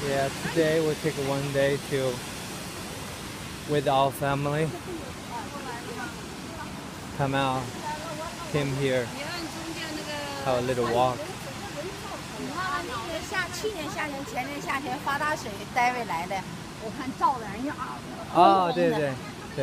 Yeah, today we'll take one day to with our family. Come out, came here, have a little walk. 去年夏天、前年夏天发大水，单位来的，我看照的人呀。 啊，对对对。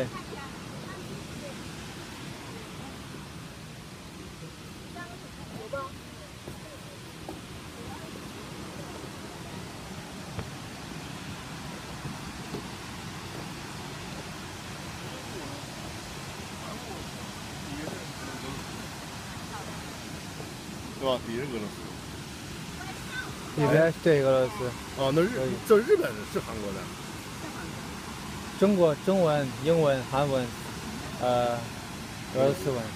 对吧？敌人俄罗斯。 里边对俄罗斯。 哦，那这日本是韩国的。 中国中文、英文、韩文，俄罗斯文。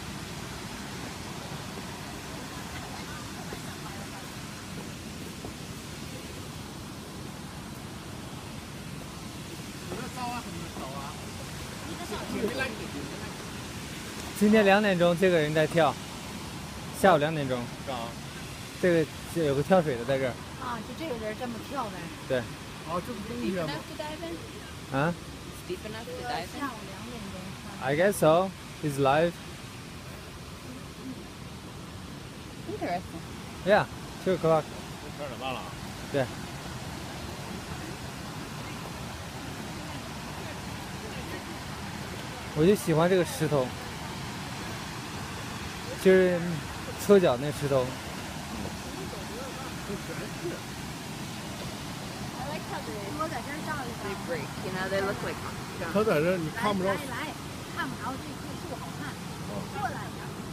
今天2点钟，这个人在跳。下午2点钟。这个有个跳水的在这儿。 啊，就这个人这么跳的。 对。 啊，这不冬天吗？ 啊下午2点钟。 I guess so. He's live. Interesting. Yeah, 2 o'clock. 12点半了。 对。我就喜欢这个石头，就是车脚那石头。 我在这儿照一张。They break, you know, they look like. 他在这你看不着。 来，看不着这棵树好看。过来。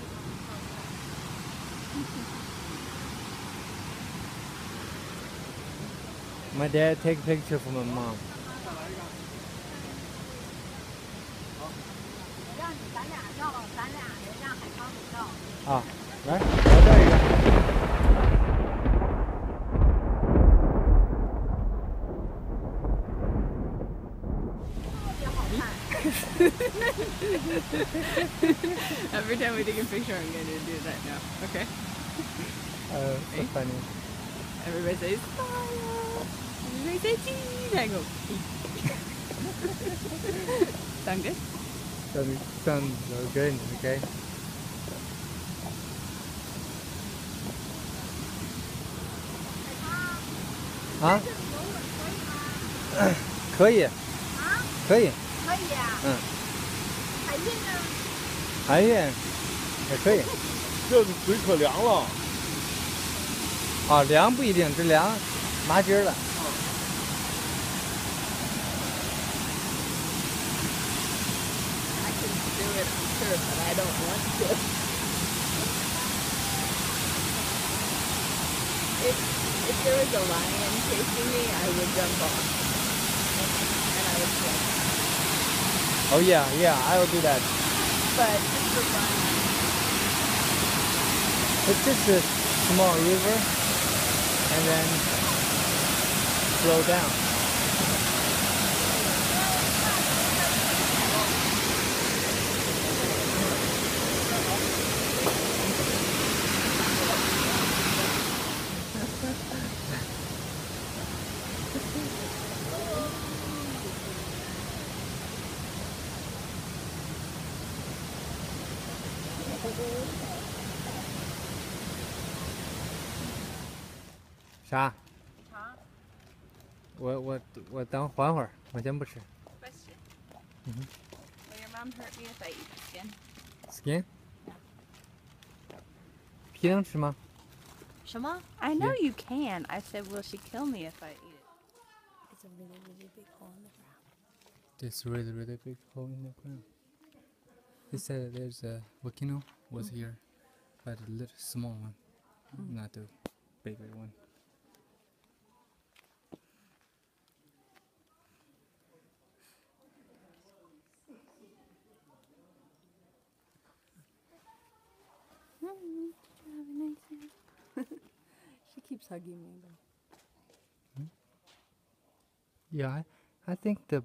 My dad take picture for my mom. 让你咱俩照，咱俩人让海康给照。 啊，来，我这一个。 Every time we take a picture, I'm going to do that now. Okay? So funny. Everybody says smile. Everybody say cheese. I go. Sound good? Sounds good. Okay. 啊？可以。可以。 可以啊。海运呢？ 海运也可以。 这水可凉了。 啊，凉不一定，这凉麻筋了。 I can do it, I'm sure, but I don't want to. If there was a lion chasing me, I would jump off. And I would swim. Oh yeah, I will do that. But just for fun. It's just a small river, and then slow down.啥？我等缓会儿，我先不吃。 Question. Will your mom hurt me if I eat the skin? Skin? 皮能吃吗？ 什么 I know you can. I said, will she kill me if I eat it? It's a really, really big hole in the ground. This really, really big hole in the ground. He said there's a volcano was here, but a little small one, not the bigger one. She keeps hugging me though. Yeah, I think the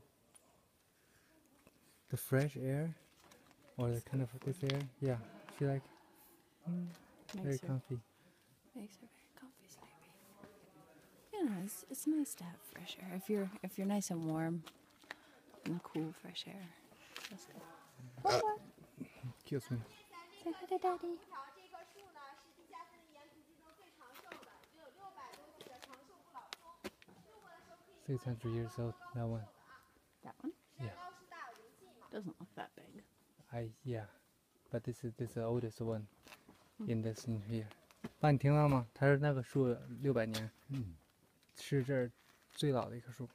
fresh air, or the kind of this air, yeah, she like very comfy. Makes her very comfy, sleepy. You Yeah, it's nice to have fresh air. If you're nice and warm and cool fresh air. That's good. Excuse me. Say hi to Daddy. 600 years old. That one. That one? Yeah. Doesn't look that big. Yeah, but this is the oldest one in this in here. 爸，你听到吗？他说那个树600年，是这儿最老的一棵树。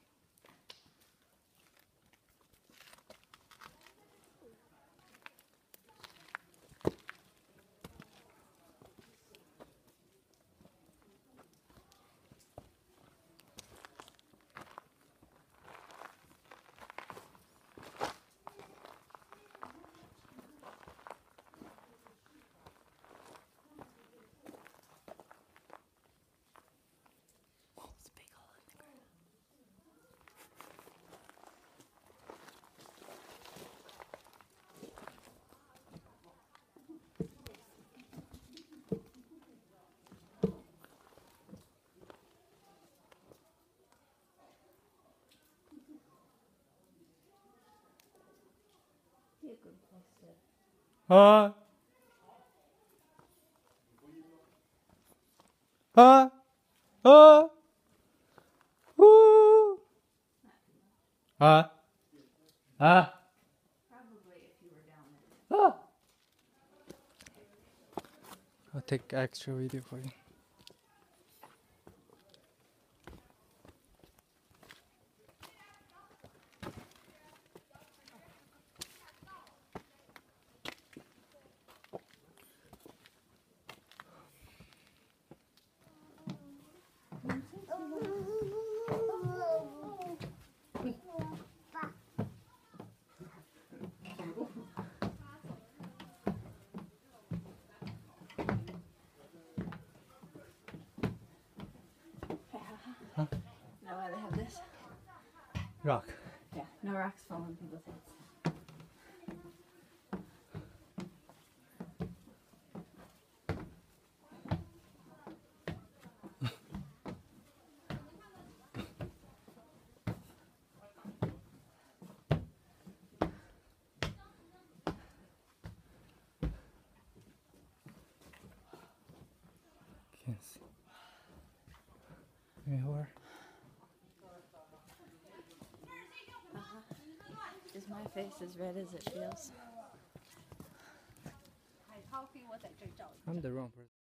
It's a big hole in the ground. Be a good place to. 啊啊啊呜啊啊 Probably if you were down there. ah! I'll take extra video for you. Huh? Know why they have this? Rock. Yeah, no rocks fall on people's heads. Can't see. Maybe where? Is my face as red as it feels? 海涛给我在这儿照一 I'm the wrong person.